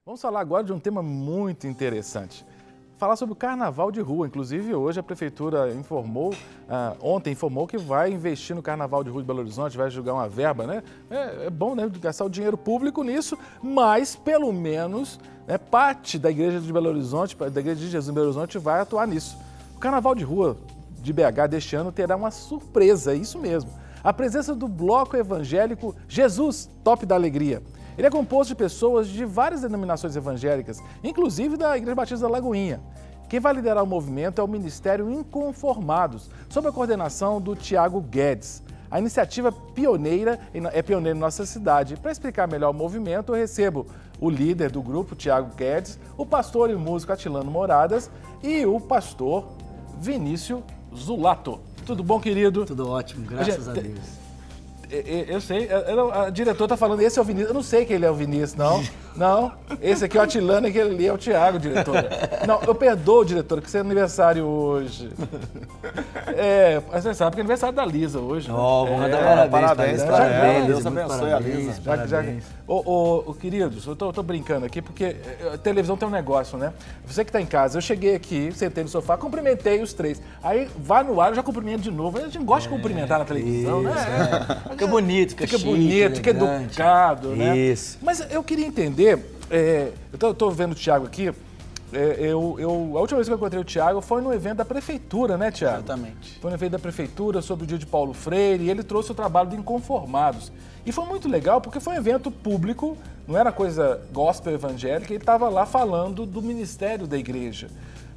Vamos falar agora de um tema muito interessante. Falar sobre o carnaval de rua. Inclusive, hoje a Prefeitura ontem informou que vai investir no carnaval de rua de Belo Horizonte, vai jogar uma verba, né? É bom, né, gastar o dinheiro público nisso, mas pelo menos parte da Igreja de Belo Horizonte, da Igreja de Jesus em Belo Horizonte, vai atuar nisso. O carnaval de rua de BH deste ano terá uma surpresa, isso mesmo. A presença do bloco evangélico Jesus, Top da Alegria. Ele é composto de pessoas de várias denominações evangélicas, inclusive da Igreja Batista da Lagoinha. Quem vai liderar o movimento é o Ministério Inconformados, sob a coordenação do Tiago Guedes. A iniciativa é pioneira em nossa cidade. Para explicar melhor o movimento, eu recebo o líder do grupo, Tiago Guedes, o pastor e músico Atilano Moradas e o pastor Vinícius Zulato. Tudo bom, querido? Tudo ótimo, graças a Deus. Eu sei, a diretora está falando, esse é o Vinícius. Eu não sei que ele é o Vinícius, não. Não, esse aqui é o Atilano e aquele ali é o Tiago, diretora. Não, eu perdoo, diretora, que você é aniversário hoje. Você sabe que é aniversário da Lisa hoje. Vamos dar parabéns para ela. Deus abençoe a Lisa. Queridos, eu tô brincando aqui porque a televisão tem um negócio, né? Você que está em casa, eu cheguei aqui, sentei no sofá, cumprimentei os três. Aí vai no ar, eu já cumprimento de novo. A gente gosta de cumprimentar na televisão, né? Fica bonito, fica chique, bonito, fica elegante. educado, né? Isso. Mas eu queria entender, eu tô vendo o Tiago aqui, a última vez que eu encontrei o Tiago foi no evento da Prefeitura, né, Tiago? Exatamente. Foi no evento da Prefeitura sobre o dia de Paulo Freire e ele trouxe o trabalho do Inconformados. E foi muito legal porque foi um evento público, não era coisa gospel evangélica, ele estava lá falando do ministério da igreja.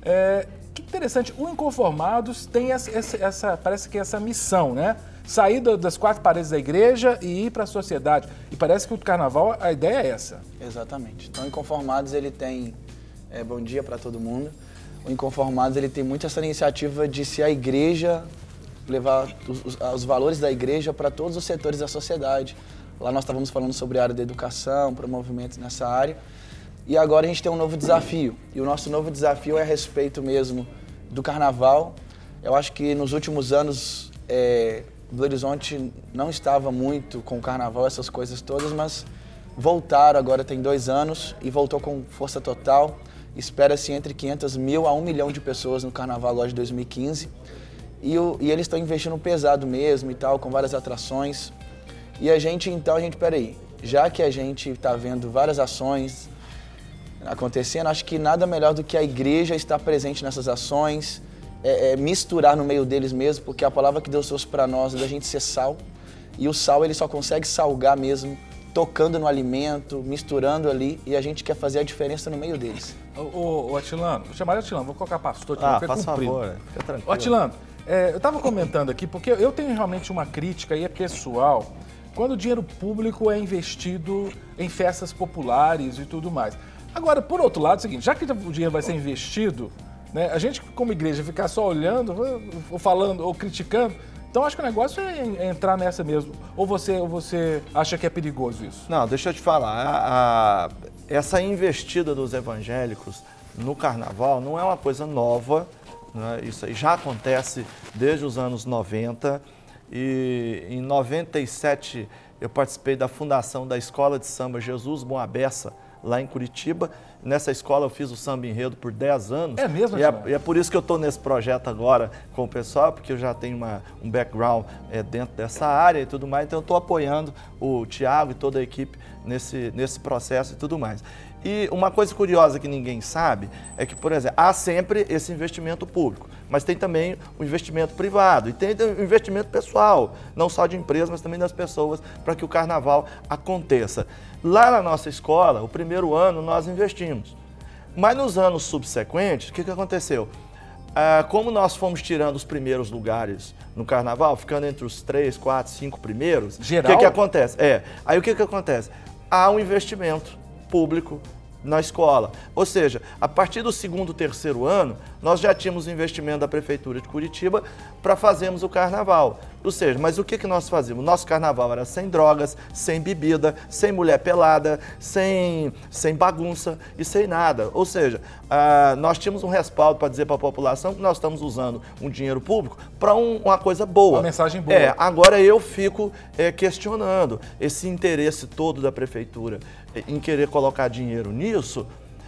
Que interessante, o Inconformados tem parece que essa missão, né? Sair das quatro paredes da igreja e ir para a sociedade. E parece que o carnaval, a ideia é essa. Exatamente. Então, o Inconformados, ele tem... bom dia para todo mundo. O Inconformados, ele tem muito essa iniciativa de ser a igreja, levar os valores da igreja para todos os setores da sociedade. Lá nós estávamos falando sobre a área da educação, para movimentos nessa área. E agora a gente tem um novo desafio. E o nosso novo desafio é a respeito mesmo do carnaval. Eu acho que nos últimos anos... Belo Horizonte não estava muito com o carnaval, essas coisas todas, mas voltaram agora tem 2 anos e voltou com força total. Espera-se entre 500 mil a 1 milhão de pessoas no carnaval agora de 2015. E eles estão investindo pesado mesmo e tal, com várias atrações. E a gente, peraí, já que a gente está vendo várias ações acontecendo, acho que nada melhor do que a igreja estar presente nessas ações, misturar no meio deles mesmo, porque a palavra que Deus trouxe para nós é da gente ser sal, e o sal ele só consegue salgar mesmo tocando no alimento, misturando ali, e a gente quer fazer a diferença no meio deles. O Atilano, vou chamar de Atilano, vou colocar pastor, faz favor, fica tranquilo. Atilano, eu estava comentando aqui, porque eu tenho realmente uma crítica e é pessoal, quando o dinheiro público é investido em festas populares e tudo mais. Agora, por outro lado, é o seguinte, já que o dinheiro vai ser investido, né, a gente, como igreja, ficar só olhando, ou falando, ou criticando, então acho que o negócio é entrar nessa mesmo. Ou você acha que é perigoso isso? Não, deixa eu te falar. Essa investida dos evangélicos no carnaval não é uma coisa nova, né? Isso aí já acontece desde os anos 90. E em 97 eu participei da fundação da Escola de Samba Jesus Bom a Beça, lá em Curitiba. Nessa escola eu fiz o samba enredo por 10 anos. É mesmo? E é por isso que eu estou nesse projeto agora com o pessoal, porque eu já tenho um background dentro dessa área e tudo mais, então eu estou apoiando o Tiago e toda a equipe nesse processo e tudo mais. E uma coisa curiosa que ninguém sabe é que, por exemplo, há sempre esse investimento público, mas tem também o investimento privado e tem o investimento pessoal, não só de empresas, mas também das pessoas, para que o carnaval aconteça. Lá na nossa escola, o primeiro ano, nós investimos. Mas nos anos subsequentes, o que aconteceu? Como nós fomos tirando os primeiros lugares no carnaval, ficando entre os 3, 4, 5 primeiros, geral? O que acontece? Aí o que acontece? Há um investimento público na escola. Ou seja, a partir do 2º, 3º ano, nós já tínhamos investimento da Prefeitura de Curitiba para fazermos o carnaval. Ou seja, mas o que nós fazíamos? Nosso carnaval era sem drogas, sem bebida, sem mulher pelada, sem bagunça e sem nada. Ou seja, nós tínhamos um respaldo para dizer para a população que nós estamos usando um dinheiro público para uma coisa boa. Uma mensagem boa. Agora eu fico questionando esse interesse todo da Prefeitura em querer colocar dinheiro nisso.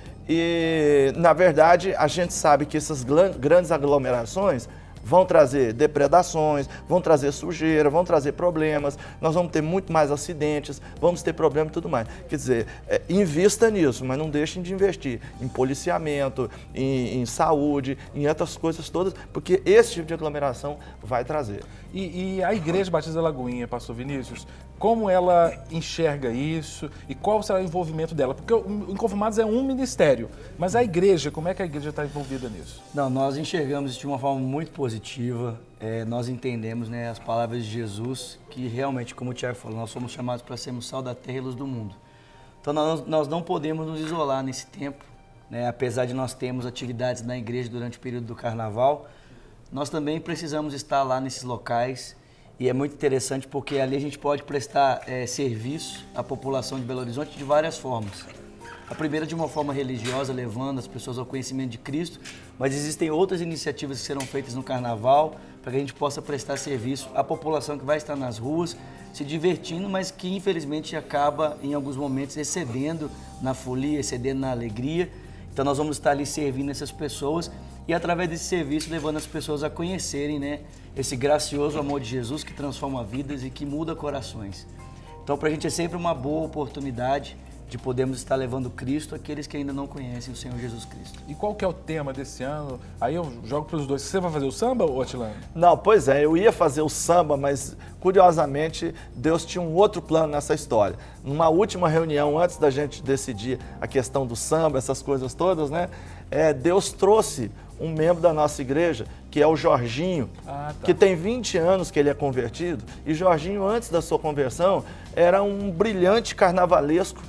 E, na verdade, a gente sabe que essas grandes aglomerações vão trazer depredações, vão trazer sujeira, vão trazer problemas, nós vamos ter muito mais acidentes, vamos ter problema e tudo mais. Quer dizer, invista nisso, mas não deixem de investir em policiamento, em saúde, em outras coisas todas, porque esse tipo de aglomeração vai trazer. E a Igreja Batista da Lagoinha, pastor Vinícius, como ela enxerga isso e qual será o envolvimento dela? Porque o Inconformados é um ministério, mas a igreja, como é que a igreja está envolvida nisso? Não, nós enxergamos isso de uma forma muito positiva, nós entendemos, né, as palavras de Jesus, que realmente, como o Tiago falou, nós somos chamados para sermos sal da terra e luz do mundo. Então nós não podemos nos isolar nesse tempo, né, apesar de nós termos atividades na igreja durante o período do carnaval, nós também precisamos estar lá nesses locais. E é muito interessante porque ali a gente pode prestar serviço à população de Belo Horizonte de várias formas. A primeira de uma forma religiosa, levando as pessoas ao conhecimento de Cristo, mas existem outras iniciativas que serão feitas no Carnaval para que a gente possa prestar serviço à população que vai estar nas ruas, se divertindo, mas que infelizmente acaba em alguns momentos excedendo na folia, excedendo na alegria. Então nós vamos estar ali servindo essas pessoas e através desse serviço levando as pessoas a conhecerem, né, esse gracioso amor de Jesus que transforma vidas e que muda corações. Então para a gente é sempre uma boa oportunidade de podermos estar levando Cristo àqueles que ainda não conhecem o Senhor Jesus Cristo. E qual que é o tema desse ano? Aí eu jogo para os dois. Você vai fazer o samba, ou Atilano? Não, pois é, eu ia fazer o samba, mas curiosamente Deus tinha um outro plano nessa história. Numa última reunião, antes da gente decidir a questão do samba, essas coisas todas, né? Deus trouxe um membro da nossa igreja, que é o Jorginho, que tem 20 anos que ele é convertido, e Jorginho, antes da sua conversão, era um brilhante carnavalesco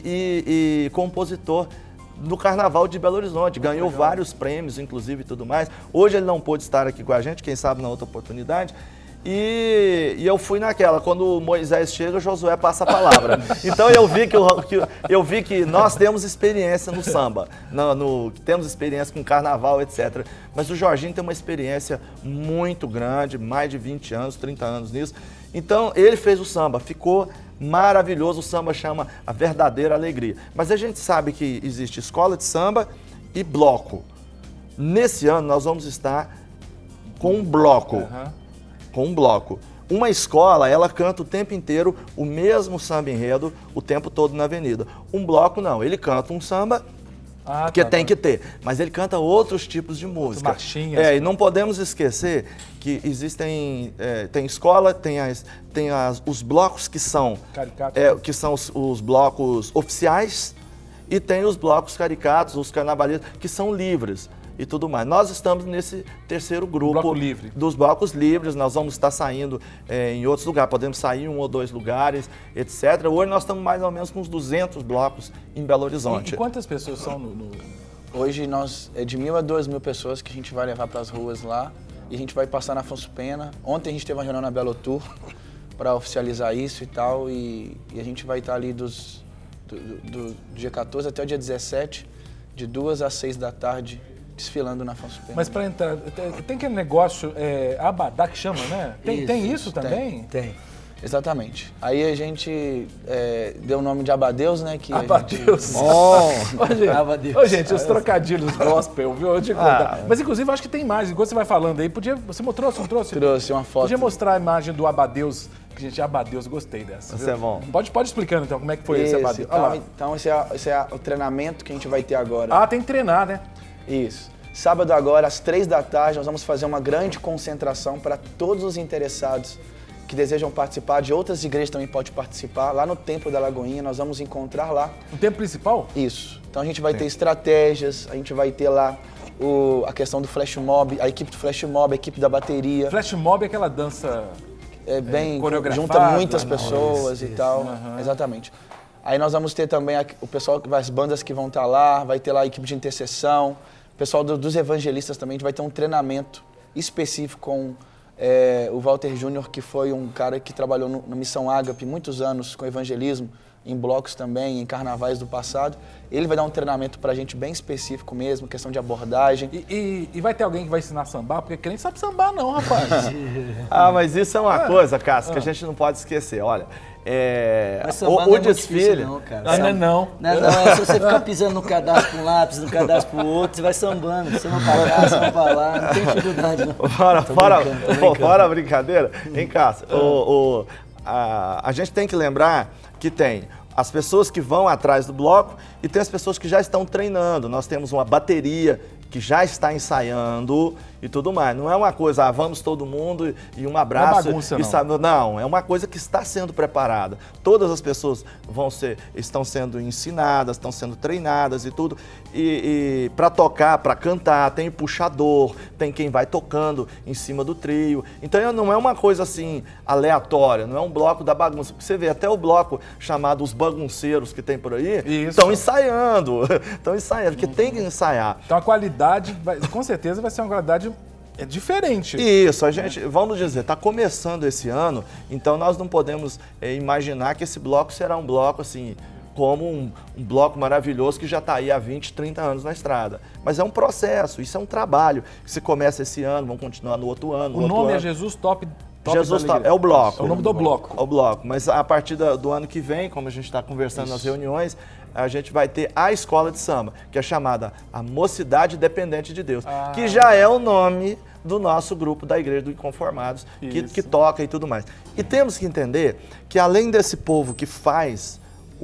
e compositor no Carnaval de Belo Horizonte, ganhou vários prêmios, inclusive, e tudo mais. Hoje ele não pôde estar aqui com a gente, quem sabe na outra oportunidade. E eu fui naquela, quando Moisés chega, Josué passa a palavra. Então eu vi que nós temos experiência no samba, temos experiência com carnaval, etc. Mas o Jorginho tem uma experiência muito grande, mais de 20 anos, 30 anos nisso. Então ele fez o samba, ficou maravilhoso, o samba chama A Verdadeira Alegria. Mas a gente sabe que existe escola de samba e bloco. Nesse ano nós vamos estar com um bloco. Com um bloco. Uma escola, ela canta o tempo inteiro o mesmo samba enredo, o tempo todo na avenida. Um bloco não, ele canta um samba que tem que ter, mas ele canta outros tipos de música. Marchinhas. E não podemos esquecer que existem, tem escola, os blocos que são, os blocos oficiais e tem os blocos caricatos, os carnavalistas, que são livres. E tudo mais. Nós estamos nesse terceiro grupo dos blocos livres, nós vamos estar saindo em outros lugares, podemos sair em 1 ou 2 lugares, etc. Hoje nós estamos mais ou menos com uns 200 blocos em Belo Horizonte. E quantas pessoas são no... Hoje é de 1.000 a 2.000 pessoas que a gente vai levar para as ruas lá e a gente vai passar na Afonso Pena. Ontem a gente teve uma reunião na Belo Tour para oficializar isso e tal, e a gente vai estar ali do dia 14 até o dia 17, de 2 às 6 da tarde, desfilando na Afonso Pena. Mas para entrar, tem aquele negócio, abadá que chama, né? Tem isso também? Tem. Exatamente. Aí a gente deu o nome de Abadeus, né? Que Abadeus. Abadeus. Gente, os trocadilhos gospel, viu? Eu te contar. Mas inclusive acho que tem mais. Enquanto você vai falando aí, você trouxe, não trouxe? Trouxe uma foto. Podia mostrar a imagem do Abadeus. Gente, Abadeus, gostei dessa. Isso é bom. Pode explicando então como é que foi esse Abadeus. Então esse é o treinamento que a gente vai ter agora. Tem que treinar, né? Isso. Sábado agora, às 3 da tarde, nós vamos fazer uma grande concentração para todos os interessados que desejam participar, de outras igrejas também podem participar, lá no Templo da Lagoinha, nós vamos encontrar lá. No templo principal? Isso. Então a gente vai ter estratégias, a gente vai ter lá a questão do flash mob, a equipe do flash mob, a equipe da bateria. Flash mob é aquela dança bem coreografada, junta muitas pessoas e tal. Exatamente. Aí nós vamos ter também o pessoal, as bandas que vão estar lá, vai ter lá a equipe de intercessão, o pessoal dos evangelistas também, a gente vai ter um treinamento específico com o Walter Júnior, que foi um cara que trabalhou na Missão Ágape muitos anos com evangelismo, em blocos também, em carnavais do passado. Ele vai dar um treinamento pra gente bem específico mesmo, questão de abordagem. E vai ter alguém que vai ensinar a sambar? Porque crente sabe sambar não, rapaz. Mas isso é uma coisa, Cássio, que a gente não pode esquecer. Olha, o desfile... Não, não. É só você ficar pisando no cadastro para um lado, pisando no cadastro para o outro, você vai sambando. Você não para cá, você não para lá, não tem dificuldade não. Fora a brincadeira, hein, Cássio? A gente tem que lembrar que tem as pessoas que vão atrás do bloco e tem as pessoas que já estão treinando. Nós temos uma bateria que já está ensaiando e tudo mais. Não é uma coisa, vamos todo mundo e um abraço. Não é bagunça, não. Não, é uma coisa que está sendo preparada. Todas as pessoas estão sendo ensinadas, estão sendo treinadas e tudo. E para tocar, para cantar, tem puxador, tem quem vai tocando em cima do trio. Então não é uma coisa assim aleatória, não é um bloco da bagunça. Porque você vê até o bloco chamado Os Bagunceiros que tem por aí, estão ensaiando, porque tem que ensaiar. Então a qualidade, com certeza vai ser uma qualidade diferente. Isso, vamos dizer, está começando esse ano, então nós não podemos imaginar que esse bloco será um bloco assim, como um bloco maravilhoso que já está aí há 20, 30 anos na estrada. Mas é um processo, isso é um trabalho que se começa esse ano, vão continuar no outro ano. O nome é Jesus Top. Jesus Top, é o bloco. É o nome do bloco. É o bloco, mas a partir do ano que vem, como a gente está conversando nas reuniões, a gente vai ter a escola de samba, que é chamada a Mocidade Dependente de Deus, que já é o nome do nosso grupo da Igreja dos Inconformados, que toca e tudo mais. E temos que entender que além desse povo que faz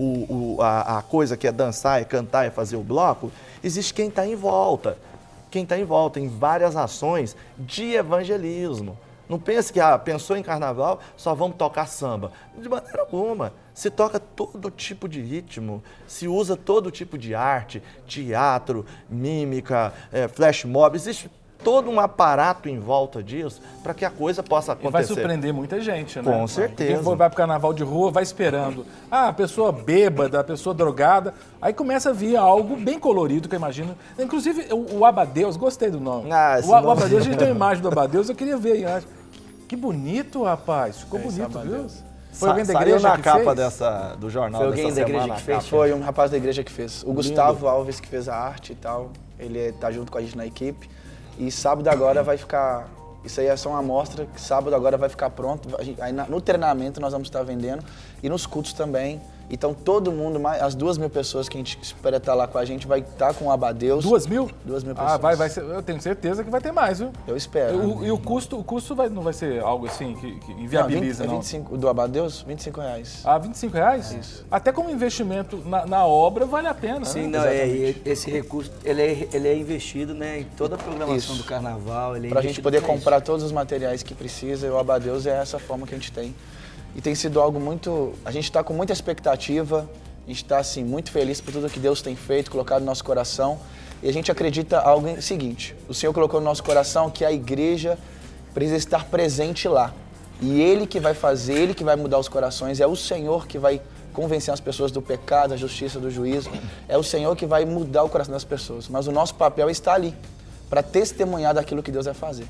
a coisa que é dançar, é cantar, é fazer o bloco, existe quem está em volta. Quem está em volta em várias ações de evangelismo. Não pense que, pensou em carnaval, só vamos tocar samba. De maneira alguma. Se toca todo tipo de ritmo, se usa todo tipo de arte, teatro, mímica, flash mob, existe todo um aparato em volta disso para que a coisa possa acontecer. E vai surpreender muita gente, né? Com certeza. Quem vai para o carnaval de rua vai esperando. A pessoa bêbada, a pessoa drogada, aí começa a vir algo bem colorido, que eu imagino. Inclusive o Abadeus, gostei do nome. O Abadeus, a gente tem uma imagem do Abadeus, eu queria ver aí. Que bonito, rapaz. Ficou bonito, viu? Foi alguém da igreja na capa do jornal. Foi alguém da igreja que fez? Foi um rapaz da igreja que fez. O Gustavo Alves que fez a arte e tal. Ele tá junto com a gente na equipe. E sábado agora vai ficar... Isso aí é só uma amostra, que sábado agora vai ficar pronto. Aí no treinamento nós vamos estar vendendo e nos cultos também. Então todo mundo, as 2.000 pessoas que a gente espera estar lá com a gente, vai estar com o Abadeus. 2.000? 2.000 pessoas. Vai ser, eu tenho certeza que vai ter mais, viu? Eu espero. E o custo não vai ser algo assim que inviabiliza, não? 25, do Abadeus, R$25. R$25? Isso. Até como investimento na obra vale a pena, sim, né? Não, esse recurso, ele é investido, né, em toda a programação do carnaval. Para a gente poder comprar todos os materiais que precisa, e o Abadeus é essa forma que a gente tem. E tem sido algo muito... A gente está com muita expectativa, a gente está assim, muito feliz por tudo que Deus tem feito, colocado no nosso coração. E a gente acredita algo em seguinte, o Senhor colocou no nosso coração que a igreja precisa estar presente lá. E Ele que vai fazer, Ele que vai mudar os corações, é o Senhor que vai convencer as pessoas do pecado, da justiça, do juízo. É o Senhor que vai mudar o coração das pessoas. Mas o nosso papel está ali, para testemunhar daquilo que Deus vai fazer.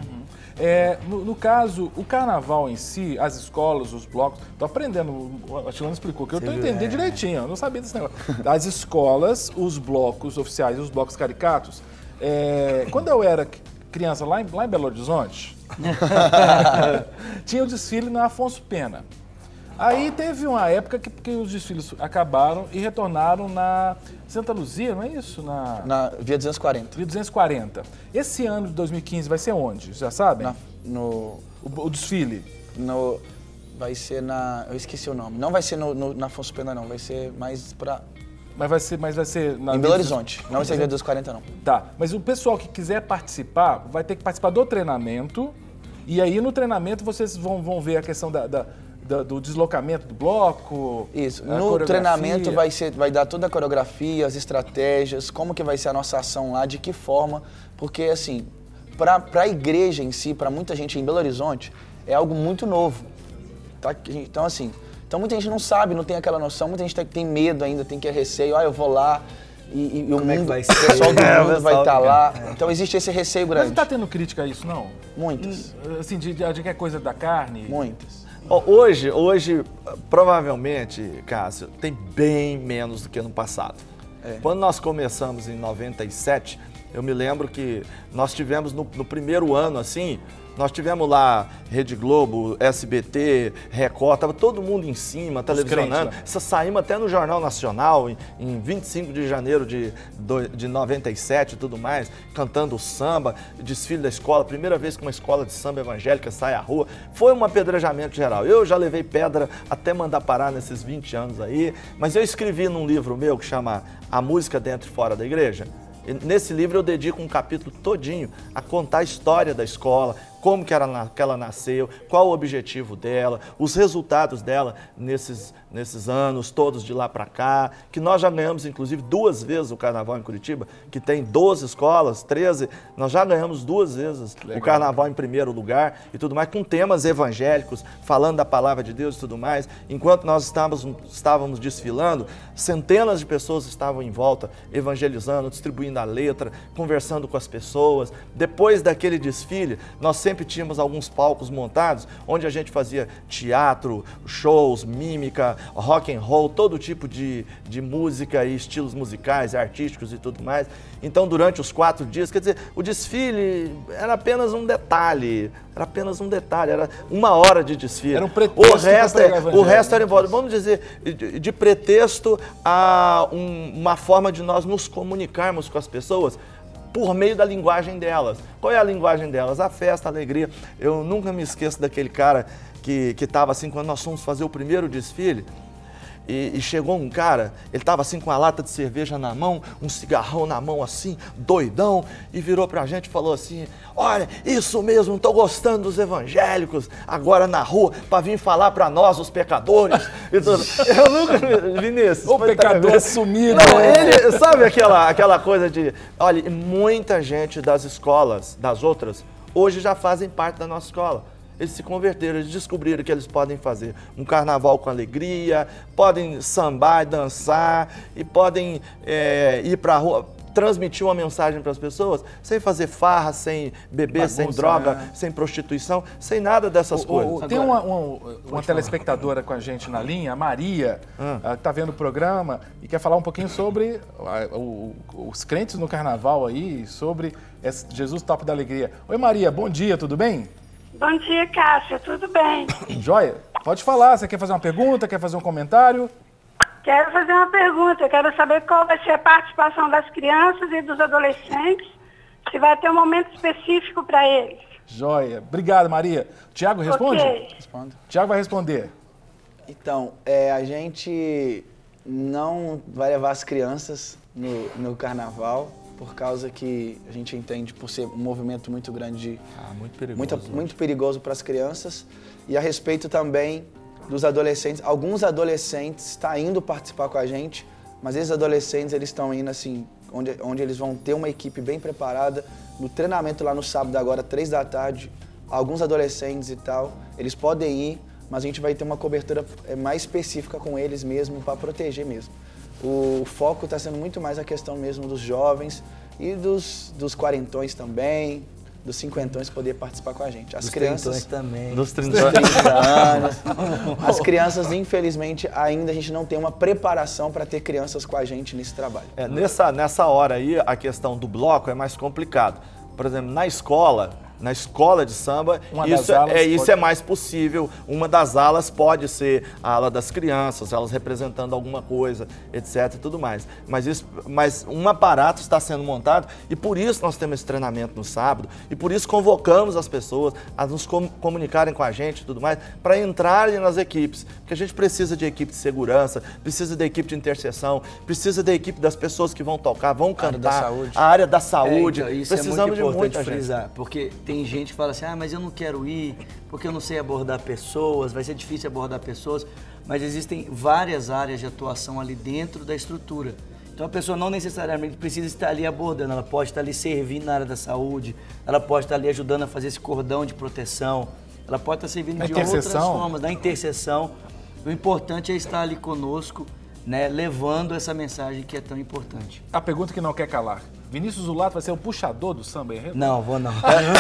No caso, o carnaval em si, as escolas, os blocos, tô aprendendo, a Tilane explicou, que eu tô entendendo direitinho, eu não sabia desse negócio. As escolas, os blocos oficiais, os blocos caricatos, quando eu era criança lá em Belo Horizonte, tinha o desfile na Afonso Pena. Aí teve uma época que os desfiles acabaram e retornaram na Santa Luzia, não é isso? Na Via 240. Via 240. Esse ano de 2015 vai ser onde? Já sabem? O desfile? Vai ser na... Eu esqueci o nome. Não vai ser na Afonso Pena, não. Vai ser mais pra... Mas vai ser na... Em Belo Horizonte. Não vai ser Via 240, não. Tá. Mas o pessoal que quiser participar vai ter que participar do treinamento. E aí no treinamento vocês vão ver a questão do deslocamento do bloco. Isso. No treinamento vai dar toda a coreografia, as estratégias, como que vai ser a nossa ação lá, de que forma. Porque, assim, para a igreja em si, para muita gente em Belo Horizonte, é algo muito novo. Tá? Então, assim, muita gente não sabe, não tem aquela noção, muita gente tem medo ainda, tem que receio, eu vou lá e o mundo, o pessoal do mundo vai estar lá. Então existe esse receio grande. Mas não está tendo crítica a isso, não? Muitas. Assim, de que é coisa da carne? Muitas. Hoje, provavelmente, Cássio, tem bem menos do que no passado. Quando nós começamos em 97, eu me lembro que nós tivemos no primeiro ano, assim, Nós tivemos lá Rede Globo, SBT, Record, estava todo mundo em cima, televisionando. Saímos até no Jornal Nacional, em 25 de janeiro de 97 e tudo mais, cantando samba, desfile da escola, primeira vez que uma escola de samba evangélica sai à rua. Foi um apedrejamento geral. Eu já levei pedra até mandar parar nesses 20 anos aí, mas eu escrevi num livro meu que chama A Música Dentro e Fora da Igreja. Nesse livro eu dedico um capítulo todinho a contar a história da escola, como que ela nasceu, qual o objetivo dela, os resultados dela nesses anos todos de lá para cá, que nós já ganhamos inclusive 2 vezes o Carnaval em Curitiba, que tem 12 escolas, 13, nós já ganhamos 2 vezes o Carnaval em primeiro lugar e tudo mais, com temas evangélicos, falando da palavra de Deus e tudo mais. Enquanto nós estávamos desfilando, centenas de pessoas estavam em volta, evangelizando, distribuindo a letra, conversando com as pessoas. Depois daquele desfile, nós sempre tínhamos alguns palcos montados, onde a gente fazia teatro, shows, mímica, rock and roll, todo tipo de música e estilos musicais, artísticos e tudo mais. Então, durante os 4 dias, quer dizer, o desfile era apenas um detalhe, era 1 hora de desfile. Era um pretexto. O resto era em volta, vamos dizer, de pretexto a uma forma de nós nos comunicarmos com as pessoas por meio da linguagem delas. Qual é a linguagem delas? A festa, a alegria. Eu nunca me esqueço daquele cara que estava assim, quando nós fomos fazer o primeiro desfile, e chegou um cara, ele estava assim com a lata de cerveja na mão, um cigarrão na mão assim, doidão, e virou pra gente e falou assim: olha, isso mesmo, estou gostando dos evangélicos, agora na rua, para vir falar para nós, os pecadores. Eu nunca vi nisso. O pecador sumido. Não, ele, sabe aquela coisa de... Olha, muita gente das escolas, das outras, hoje já fazem parte da nossa escola. Eles se converteram, eles descobriram que eles podem fazer um carnaval com alegria, podem sambar e dançar, e podem ir para a rua, transmitir uma mensagem para as pessoas, sem fazer farra, sem beber, bagunça, sem droga, sem prostituição, sem nada dessas coisas. Tem uma telespectadora com a gente na linha, a Maria, que está vendo o programa e quer falar um pouquinho sobre os crentes no carnaval aí, sobre Jesus Top da Alegria. Oi Maria, bom dia, tudo bem? Bom dia, Cássia, tudo bem? Joia, pode falar, você quer fazer uma pergunta, quer fazer um comentário? Quero fazer uma pergunta, quero saber qual vai ser a participação das crianças e dos adolescentes, se vai ter um momento específico para eles. Joia, obrigado Maria. Tiago responde? Ok. Respondo. Tiago vai responder. Então, a gente não vai levar as crianças no carnaval, por causa que a gente entende por ser um movimento muito grande, muito perigoso para as crianças. E a respeito também dos adolescentes, alguns adolescentes estão indo participar com a gente, mas esses adolescentes eles estão indo assim, onde eles vão ter uma equipe bem preparada, no treinamento lá no sábado agora, 3 da tarde, alguns adolescentes e tal, eles podem ir, mas a gente vai ter uma cobertura mais específica com eles mesmo, para proteger mesmo. O foco está sendo muito mais a questão mesmo dos jovens e dos quarentões também, dos cinquentões poder participar com a gente. As crianças também. Dos 30 anos. As crianças, infelizmente, ainda a gente não tem uma preparação para ter crianças com a gente nesse trabalho. Nessa hora aí, a questão do bloco é mais complicado. Por exemplo, na escola de samba, isso é mais possível. Uma das alas pode ser a ala das crianças, elas representando alguma coisa, etc. e tudo mais. Mas um aparato está sendo montado e por isso nós temos esse treinamento no sábado e por isso convocamos as pessoas a nos comunicarem com a gente e tudo mais, para entrarem nas equipes. Porque a gente precisa de equipe de segurança, precisa da equipe de intercessão, precisa da equipe das pessoas que vão tocar, vão cantar. A área da saúde. Então, isso precisamos é muito importante de muita frisar, gente. porque tem gente que fala assim, mas eu não quero ir, porque eu não sei abordar pessoas, vai ser difícil abordar pessoas, mas existem várias áreas de atuação ali dentro da estrutura. Então a pessoa não necessariamente precisa estar ali abordando, ela pode estar ali servindo na área da saúde, ela pode estar ali ajudando a fazer esse cordão de proteção, ela pode estar servindo de outras formas, na intercessão. O importante é estar ali conosco, né, levando essa mensagem que é tão importante. A pergunta que não quer calar. Vinícius Zulato vai ser o puxador do samba, hein? Não, vou não.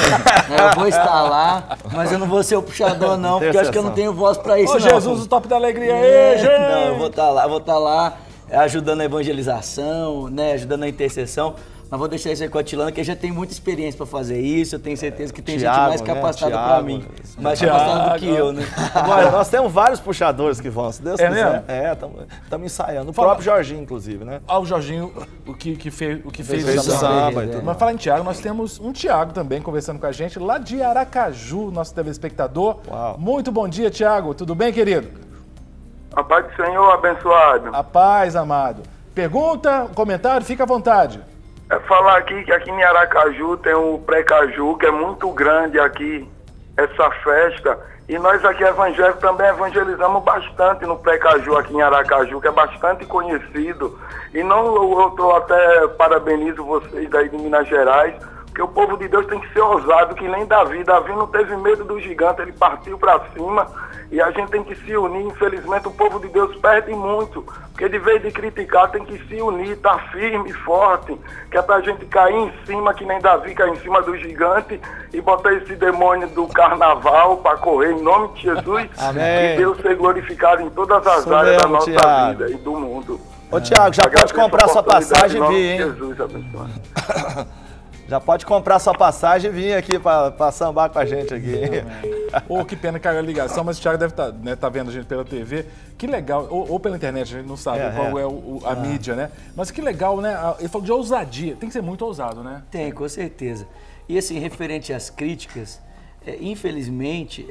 Eu vou estar lá, mas eu não vou ser o puxador não, porque eu acho que eu não tenho voz para isso. Ô, não. Jesus, o Top da Alegria aí, gente! Não, eu vou estar lá, ajudando na evangelização, né, ajudando na intercessão. Mas vou deixar isso aí com a Tilana, que já tem muita experiência para fazer isso. Eu tenho certeza que tem Thiago, gente mais capacitada para mim. Mais capacitada do que eu, né? Agora, nós temos vários puxadores que vão, se Deus quiser. Mesmo? Estamos ensaiando. O próprio Jorginho, inclusive, né? O Jorginho, o que fez o samba. Mas falar em Thiago, nós temos um Thiago também conversando com a gente, lá de Aracaju, nosso telespectador. Uau. Muito bom dia, Thiago. Tudo bem, querido? A paz do Senhor, abençoado. A paz, amado. Pergunta, comentário, fica à vontade. É falar aqui que aqui em Aracaju tem o Pré-Caju, que é muito grande aqui, essa festa. E nós aqui evangélicos também evangelizamos bastante no Pré-Caju aqui em Aracaju, que é bastante conhecido. E não, eu tô até parabenizo vocês daí de Minas Gerais, porque o povo de Deus tem que ser ousado, que nem Davi. Davi não teve medo do gigante, ele partiu para cima. E a gente tem que se unir. Infelizmente o povo de Deus perde muito, porque de vez de criticar tem que se unir, tá firme e forte, que é pra gente cair em cima, que nem Davi caiu em cima do gigante, e botar esse demônio do carnaval para correr em nome de Jesus. Amém. E Deus ser glorificado em todas as áreas da nossa vida e do mundo. Ô Thiago, já pode comprar sua passagem e vir, hein? Jesus abençoe. Já pode comprar sua passagem e vir aqui para sambar com a gente aqui. Que pena que caiu a ligação, mas o Thiago deve estar tá vendo a gente pela TV. Que legal, ou pela internet, a gente não sabe qual é a mídia, né? Mas que legal, né? Ele falou de ousadia, tem que ser muito ousado, né? Tem, com certeza. E assim, referente às críticas, infelizmente,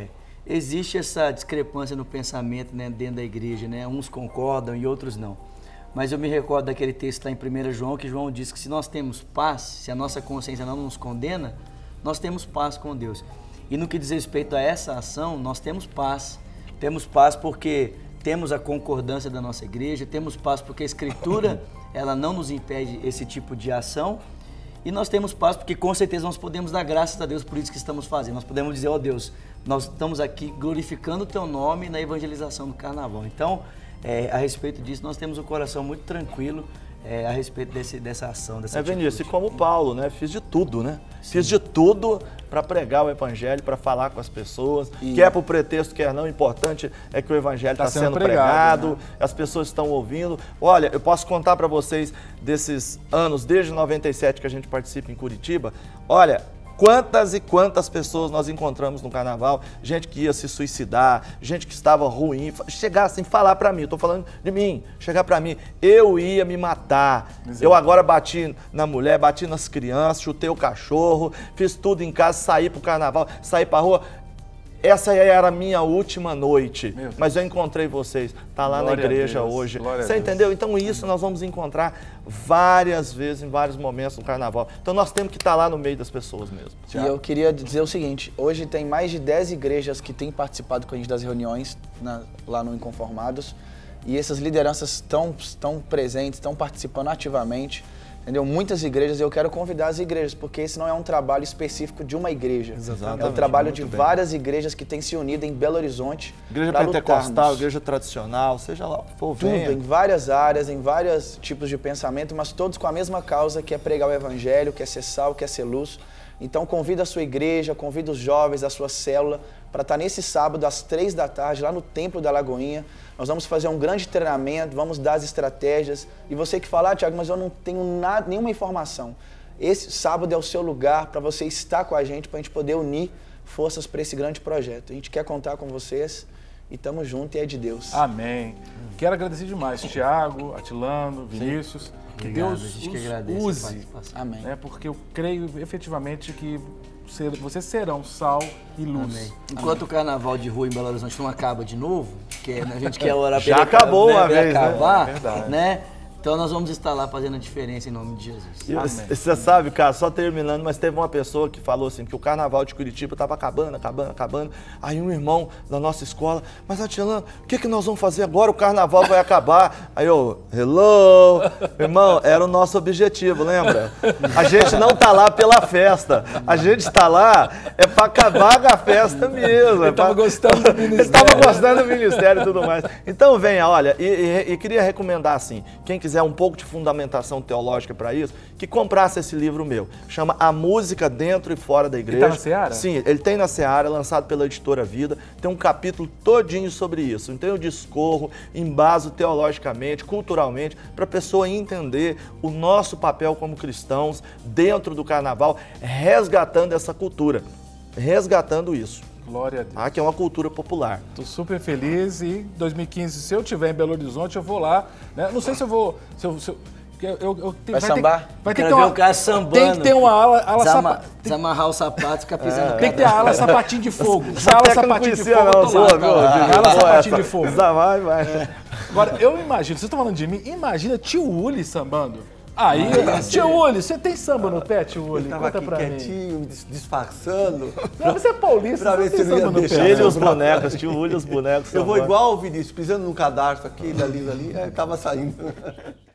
existe essa discrepância no pensamento, né, dentro da igreja, né? Uns concordam e outros não. Mas eu me recordo daquele texto lá em 1 João, que João diz que se nós temos paz, se a nossa consciência não nos condena, nós temos paz com Deus. E no que diz respeito a essa ação, nós temos paz. Temos paz porque temos a concordância da nossa igreja, temos paz porque a Escritura, ela não nos impede esse tipo de ação. E nós temos paz porque com certeza nós podemos dar graças a Deus por isso que estamos fazendo. Nós podemos dizer, ó Deus, nós estamos aqui glorificando o Teu nome na evangelização do Carnaval. Então, a respeito disso, nós temos um coração muito tranquilo a respeito dessa ação, dessa atitude. Vinícius, e como Paulo, né? Fiz de tudo, né? Sim. Fiz de tudo para pregar o Evangelho, para falar com as pessoas, quer por pretexto, quer não, o importante é que o Evangelho está sendo pregado, né? As pessoas estão ouvindo. Olha, eu posso contar para vocês desses anos, desde 97 que a gente participa em Curitiba, olha, quantas e quantas pessoas nós encontramos no Carnaval, gente que ia se suicidar, gente que estava ruim, chegar assim, falar para mim, eu estou falando de mim, chegar para mim, eu ia me matar, eu agora bati na mulher, bati nas crianças, chutei o cachorro, fiz tudo em casa, saí pro Carnaval, saí pra rua. Essa era a minha última noite, mas eu encontrei vocês, tá lá na igreja hoje. Você entendeu? Então isso nós vamos encontrar várias vezes, em vários momentos no Carnaval. Então nós temos que estar lá no meio das pessoas mesmo. E eu queria dizer o seguinte, hoje tem mais de 10 igrejas que têm participado com a gente das reuniões lá no Inconformados, e essas lideranças estão presentes, estão participando ativamente. Entendeu? Muitas igrejas, eu quero convidar as igrejas, porque esse não é um trabalho específico de uma igreja. Exatamente, é um trabalho de várias igrejas que têm se unido em Belo Horizonte. Igreja pentecostal, igreja tradicional, seja lá o que for, venha. Tudo, em várias áreas, em vários tipos de pensamento, mas todos com a mesma causa, que é pregar o Evangelho, que é ser sal, que é ser luz. Então convida a sua igreja, convida os jovens da sua célula para estar nesse sábado às 3 da tarde, lá no Templo da Lagoinha. Nós vamos fazer um grande treinamento, vamos dar as estratégias. E você que fala, Thiago, mas eu não tenho nenhuma informação. Esse sábado é o seu lugar para você estar com a gente, para a gente poder unir forças para esse grande projeto. A gente quer contar com vocês e estamos juntos e é de Deus. Amém. Quero agradecer demais, Thiago, Atilano, Vinícius. Que Deus os use. Amém. Né, porque eu creio efetivamente que vocês serão sal e luz. Amém. Enquanto o Carnaval de rua em Belo Horizonte não acaba de novo, que a gente quer orar já para acabou uma vez, acabar, né? É verdade. Né? Então nós vamos estar lá fazendo a diferença em nome de Jesus. Você sabe, cara, só terminando, mas teve uma pessoa que falou assim, que o Carnaval de Curitiba estava acabando. Aí um irmão da nossa escola, mas Atilano, o que nós vamos fazer agora? O Carnaval vai acabar. Aí eu, hello, irmão, era o nosso objetivo, lembra? A gente não tá lá pela festa, a gente está lá para acabar com a festa mesmo. Ele estava gostando do ministério. Ele estava gostando do ministério e tudo mais. Então venha, olha, e queria recomendar assim, quem quiser quiser um pouco de fundamentação teológica para isso, que comprasse esse livro meu. Chama A Música Dentro e Fora da Igreja. Ele tá na Seara? Sim, ele tem na Seara, lançado pela Editora Vida. Tem um capítulo todinho sobre isso. Então eu discorro, embaso teologicamente, culturalmente, para a pessoa entender o nosso papel como cristãos dentro do carnaval, resgatando essa cultura, resgatando isso. Glória a Deus. Que é uma cultura popular. Estou super feliz e em 2015, se eu estiver em Belo Horizonte, eu vou lá. Né? Não sei se eu vou... Vai sambar? Vai ter que ter uma... o cara sambando. Tem que ter uma ala sapato. Desamarrar o sapato e ficar pisando. Tem que ter a ala sapatinho de fogo. A ala sapatinho de fogo. A ala sapatinho de fogo. Vai. Agora, eu imagino, vocês estão falando de mim, imagina tio Uli sambando. Aí, tio Uli, você tem samba no pé, tio Uli? Conta pra mim. Quietinho, disfarçando. Não, você é paulista, pra ver se não ia deixar. Ele e os bonecos, tio Uli e os bonecos. Eu vou igual o Vinícius, pisando no cadastro aqui, dali, aí tava saindo.